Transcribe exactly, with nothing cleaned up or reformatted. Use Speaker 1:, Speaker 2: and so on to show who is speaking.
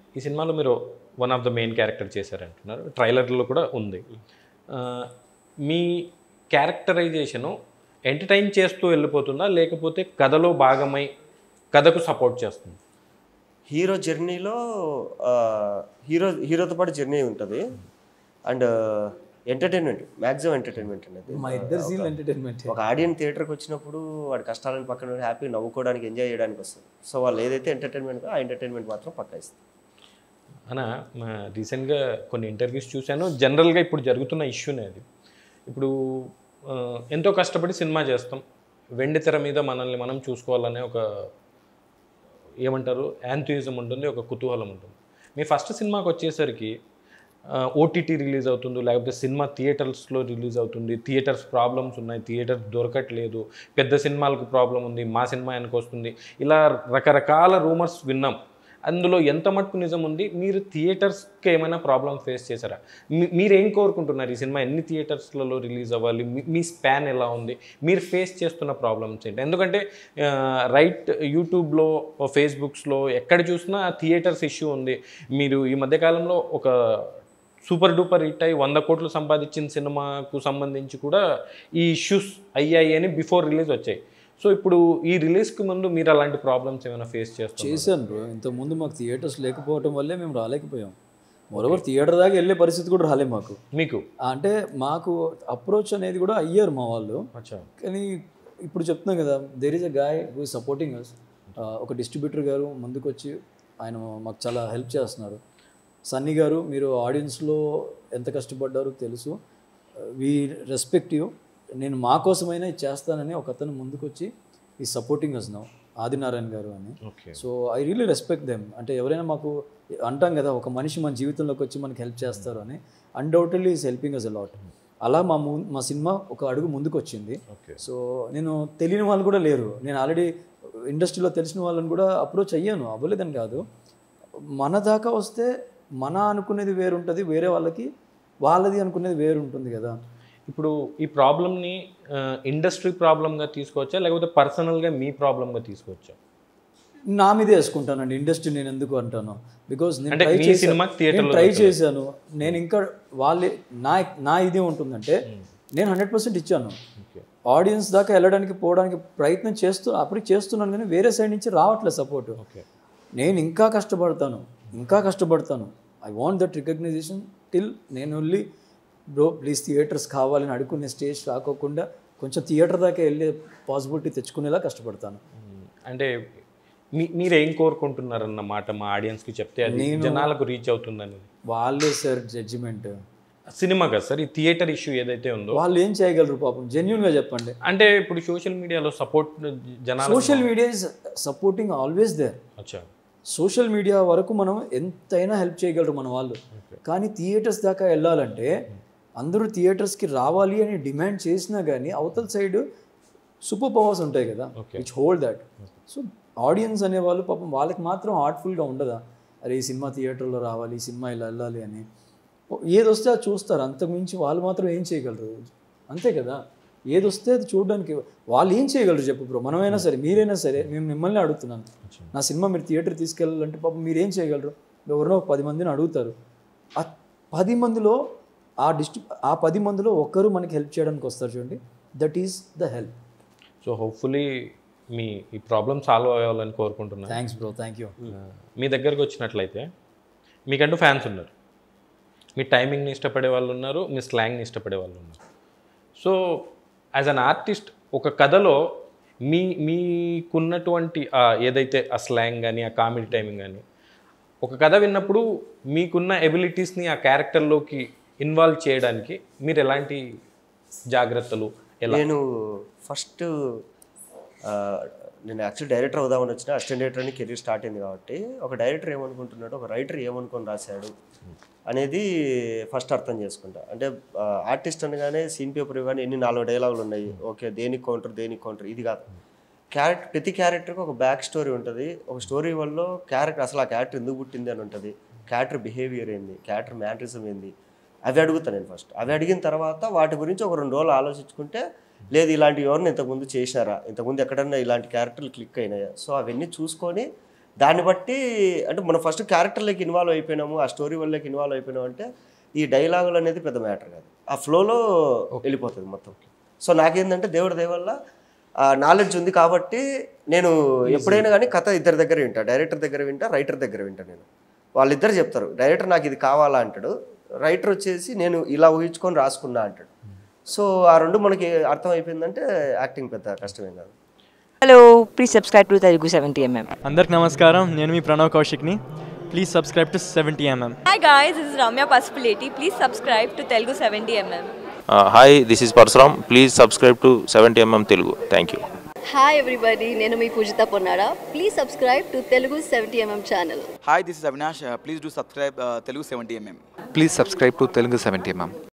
Speaker 1: ఈ సినిమాలో మీరు one of the main character చేశారంటున్నారు, ట్రైలర్లో కూడా ఉంది. మీ క్యారెక్టరైజేషను ఎంటర్టైన్ చేస్తూ వెళ్ళిపోతుందా, లేకపోతే కథలో భాగమై కథకు సపోర్ట్ చేస్తుంది?
Speaker 2: హీరో జర్నీలో హీరో హీరోతో పాటు జర్నీ ఉంటుంది. అండ్ ఎంటర్టైన్మెంట్, మ్యాక్సిమం ఎంటర్టైన్మెంట్ అనేది
Speaker 3: మా ఇద్దరు సీన్ ఎంటర్టైన్మెంట్.
Speaker 2: ఒక ఆడియన్స్ థియేటర్కి వచ్చినప్పుడు వాడి కష్టాలను పక్కన హ్యాపీ నవ్వుకోవడానికి, ఎంజాయ్ చేయడానికి వస్తుంది. సో వాళ్ళు ఏదైతే ఎంటర్టైన్మెంట్ ఆ ఎంటర్టైన్మెంట్ మాత్రం పక్కా ఇస్తుంది.
Speaker 1: అన్న రీసెంట్గా కొన్ని ఇంటర్వ్యూస్ చూశాను, జనరల్గా ఇప్పుడు జరుగుతున్న ఇష్యూనే అది. ఇప్పుడు ఎంతో కష్టపడి సినిమా చేస్తాం, వెండి తెర మీద మనల్ని మనం చూసుకోవాలనే ఒక ఏమంటారు యాంథ్యూజం ఉంటుంది, ఒక కుతూహలం ఉంటుంది. మీ ఫస్ట్ సినిమాకి వచ్చేసరికి ఓటీటీ రిలీజ్ అవుతుంది, లేకపోతే సినిమా థియేటర్స్లో రిలీజ్ అవుతుంది, థియేటర్స్ ప్రాబ్లమ్స్ ఉన్నాయి, థియేటర్స్ దొరకట్లేదు, పెద్ద సినిమాలకు ప్రాబ్లం ఉంది, మా సినిమా వెనక వస్తుంది, ఇలా రకరకాల రూమర్స్ విన్నాం. అందులో ఎంత మట్టుకు నిజం ఉంది? మీరు థియేటర్స్కి ఏమైనా ప్రాబ్లమ్ ఫేస్ చేశారా? మీరేం కోరుకుంటున్నారు? ఈ సినిమా ఎన్ని థియేటర్స్లలో రిలీజ్ అవ్వాలి, మీ స్పాన్ ఎలా ఉంది, మీరు ఫేస్ చేస్తున్న ప్రాబ్లమ్స్ ఏంటి? ఎందుకంటే రైట్ యూట్యూబ్లో, ఫేస్బుక్స్లో ఎక్కడ చూసినా థియేటర్స్ ఇష్యూ ఉంది. మీరు ఈ మధ్యకాలంలో ఒక సూపర్ డూపర్ హిట్ అయ్యి వంద కోట్లు సంపాదించిన సినిమాకు సంబంధించి కూడా ఈ ఇష్యూస్ అయ్యాయి అని బిఫోర్ రిలీజ్ వచ్చాయి. సో ఇప్పుడు ఈ రిలీజ్కి ముందు మీరు అలాంటి ప్రాబ్లమ్స్ ఏమైనా ఫేస్ చేస్తారు?
Speaker 3: చేశాను బ్రో. ఇంతకుముందు మాకు థియేటర్స్ లేకపోవడం వల్లే మేము రాలేకపోయాం. మరోవర్ థియేటర్ దాకా వెళ్ళే పరిస్థితి కూడా రాలే మాకు.
Speaker 1: మీకు
Speaker 3: అంటే మాకు అప్రోచ్ అనేది కూడా అయ్యారు మా వాళ్ళు. కానీ ఇప్పుడు చెప్తున్నాం కదా, there is a guy who is supporting us. ఒక డిస్ట్రిబ్యూటర్ గారు ముందుకు వచ్చి ఆయన మాకు చాలా హెల్ప్ చేస్తున్నారు. సన్నీ గారు, మీరు ఆడియన్స్లో ఎంత కష్టపడ్డారో తెలుసు, వీ రెస్పెక్ట్ యూ, నేను మా కోసమైనా ఇది చేస్తానని ఒక అతను ముందుకు వచ్చి ఈ supporting us now, Adinarayana garu అని. So I really respect them. అంటే ఎవరైనా మాకు అంటాం కదా, ఒక మనిషి మన జీవితంలోకి వచ్చి మనకి హెల్ప్ చేస్తారు అని. Undoubtedly is helping us a lot. అలా మా ము మా సినిమా ఒక అడుగు ముందుకు వచ్చింది. సో నేను తెలియని వాళ్ళు కూడా లేరు, నేను ఆల్రెడీ ఇండస్ట్రీలో తెలిసిన వాళ్ళని కూడా అప్రోచ్ అయ్యాను, అవ్వలేదని కాదు. మన దాకా వస్తే మన అనుకునేది వేరు ఉంటుంది, వేరే వాళ్ళకి వాళ్ళది అనుకునేది వేరు ఉంటుంది కదా.
Speaker 1: ఇప్పుడు ఈ ప్రాబ్లమ్ని ఇండస్ట్రీ ప్రాబ్లంగా తీసుకోవచ్చా, లేకపోతే పర్సనల్గా మీ ప్రాబ్లంగా తీసుకోవచ్చా?
Speaker 3: నా మీదే వేసుకుంటానండి ఇండస్ట్రీ. నేను ఎందుకు అంటాను, బికాజ్ నేను ట్రై
Speaker 1: మీ
Speaker 3: చేశాను
Speaker 1: సినిమా థియేటర్లో
Speaker 3: ట్రై చేశాను నేను ఇంకా వాళ్ళే నా నా ఇది ఉంటుందంటే నేను హండ్రెడ్ పర్సెంట్ ఇచ్చాను. ఆడియన్స్ దాకా వెళ్ళడానికి పోవడానికి ప్రయత్నం చేస్తూ అప్పటికి చేస్తున్నాను, కానీ వేరే సైడ్ నుంచి రావట్లేదు సపోర్ట్. నేను ఇంకా కష్టపడతాను, ఇంకా కష్టపడతాను. I want that recognition till నేను వెళ్ళి బ్రో ప్లీజ్ థియేటర్స్ కావాలని అడుక్కునే స్టేజ్ రాకోకుండా కొంచెం థియేటర్ దాకా వెళ్ళే పాసిబిలిటీ తెచ్చుకునేలా కష్టపడతాను.
Speaker 1: అంటే మీ మీరేం కోరుకుంటున్నారన్నమాట మా ఆడియన్స్కి చెప్తే అది జనాలకు రీచ్ అవుతుందని?
Speaker 3: వాళ్ళే సార్ జడ్జిమెంట్.
Speaker 1: సినిమా కదా సార్, ఈ థియేటర్ ఇష్యూ ఏదైతే ఉందో
Speaker 3: వాళ్ళు ఏం చేయగలరు పాపం, జెన్యూన్గా చెప్పండి.
Speaker 1: అంటే ఇప్పుడు సోషల్ మీడియాలో సపోర్ట్ జనాలు,
Speaker 3: social media is supporting always there.
Speaker 1: అచ్చా,
Speaker 3: సోషల్ మీడియా వరకు మనం ఎంతైనా హెల్ప్ చేయగలరు మన వాళ్ళు, కానీ థియేటర్స్ దాకా వెళ్ళాలంటే అందరూ థియేటర్స్కి రావాలి అని డిమాండ్ చేసినా కానీ అవతల సైడ్ సూపర్ పవర్స్ ఉంటాయి కదా which hold that. So audience అనేవాళ్ళు పాపం వాళ్ళకి మాత్రం హార్ట్ఫుల్గా ఉండదా, అరే ఈ సినిమా థియేటర్లో రావాలి, ఈ సినిమా ఇలా వెళ్ళాలి అని. ఏది వస్తే అది చూస్తారు, అంతకుమించి వాళ్ళు మాత్రం ఏం చేయగలరు? అంతే కదా, ఏది వస్తే అది చూడడానికి వాళ్ళు ఏం చేయగలరు చెప్పు బ్రో. మనమైనా సరే, మీరైనా సరే, మేము మిమ్మల్ని అడుగుతున్నాను, నా సినిమా మీరు థియేటర్ తీసుకెళ్ళాలంటే పాపం మీరు ఏం చేయగలరు? ఎవరినో పది మందిని అడుగుతారు, ఆ పది మందిలో ఆ డిస్ట్రి ఆ పది మందిలో ఒక్కరు మనకి హెల్ప్ చేయడానికి వస్తారు చూడండి, that is the help.
Speaker 1: So hopefully మీ ఈ ప్రాబ్లమ్ సాల్వ్ అవ్వాలని కోరుకుంటున్నాను.
Speaker 3: Thanks bro, thank you.
Speaker 1: మీ దగ్గరకు వచ్చినట్లయితే మీకంటూ ఫ్యాన్స్ ఉన్నారు, మీ టైమింగ్ని ఇష్టపడే వాళ్ళు ఉన్నారు, మీ స్లాంగ్ని ఇష్టపడే వాళ్ళు ఉన్నారు. సో యాజ్ అన్ ఆర్టిస్ట్ ఒక కథలో మీ మీకున్నటువంటి ఏదైతే ఆ స్లాంగ్ కానీ ఆ కామెడీ టైమింగ్ కానీ ఒక కథ విన్నప్పుడు మీకున్న ఎబిలిటీస్ని ఆ క్యారెక్టర్లోకి ఇన్వాల్వ్ చేయడానికి మీరు ఎలాంటి జాగ్రత్తలు? ఎలా?
Speaker 2: నేను ఫస్ట్ నేను యాక్చువల్ డైరెక్టర్ అవుదామని వచ్చిన, అసిస్టెంట్ డైరెక్టర్ అని కెరీర్ స్టార్ట్ అయింది కాబట్టి ఒక డైరెక్టర్ ఏమనుకుంటున్నాడు, ఒక రైటర్ ఏమనుకొని రాశాడు అనేది ఫస్ట్ అర్థం చేసుకుంటా. అంటే ఆర్టిస్ట్ అనగానే సీన్ పేపర్ కానీ ఎన్ని నాలుగు డైలాగులు ఉన్నాయి, ఓకే దేనికి కౌంటర్ దేనికి కౌంటర్, ఇది కాదు. క్యారెక్టర్, ప్రతి క్యారెక్టర్కి ఒక బ్యాక్ స్టోరీ ఉంటుంది. ఒక స్టోరీ వల్ల క్యారెక్టర్ అసలు ఆ క్యారెక్టర్ ఎందుకు పుట్టింది అని ఉంటుంది, క్యారెక్టర్ బిహేవియర్ ఏంది, క్యారెక్టర్ మ్యానరిజం ఏంది, అవి అడుగుతాను నేను ఫస్ట్. అవి అడిగిన తర్వాత వాటి గురించి ఒక రెండు రోజులు ఆలోచించుకుంటే, లేదు ఇలాంటి ఎవరిని ఇంతకుముందు చేసినారా, ఇంతకుముందు ఎక్కడన్నా ఇలాంటి క్యారెక్టర్లు క్లిక్ అయినాయా, సో అవన్నీ చూసుకొని దాన్ని బట్టి అంటే మనం ఫస్ట్ క్యారెక్టర్లోకి ఇన్వాల్వ్ అయిపోయినాము, ఆ స్టోరీ వల్లకి ఇన్వాల్వ్ అయిపోయినాము అంటే ఈ డైలాగులు అనేది పెద్ద మ్యాటర్ కాదు, ఆ ఫ్లోలో వెళ్ళిపోతుంది మొత్తం. సో నాకేంటంటే దేవుడి దయ వల్ల నాలెడ్జ్ ఉంది కాబట్టి నేను ఎప్పుడైనా కానీ కథ ఇద్దరి దగ్గర వింటా, డైరెక్టర్ దగ్గర వింటా, రైటర్ దగ్గర వింటా. నేను వాళ్ళిద్దరు చెప్తారు, డైరెక్టర్ నాకు ఇది కావాలా అంటాడు, రైటర్ వచ్చేసి నేను ఇలా ఊహించుకొని రాసుకున్నా అంటాడు. సో ఆ రెండు మనకి అర్థం అయిపోయిందంటే యాక్టింగ్ పెద్ద కష్టమేం కాదు.
Speaker 4: Hello, please subscribe to Telugu seventy MM.
Speaker 5: అందరికి నమస్కారం, నేను మీ ప్రణవ్ కౌశిక్ని. Please subscribe to seventy MM.
Speaker 6: Hi guys, this is Ramya Pasupuleti. Please subscribe to Telugu seventy MM.
Speaker 7: Hi, this is Parashuram. Please subscribe to seventy MM Telugu. Thank you.
Speaker 8: Hi everybody, నేను మీ Pujitha Ponnada. Please subscribe to Telugu seventy MM channel.
Speaker 9: Hi, this is Avinash. Please do subscribe Telugu seventy MM.
Speaker 10: Please subscribe to Telugu seventy MM.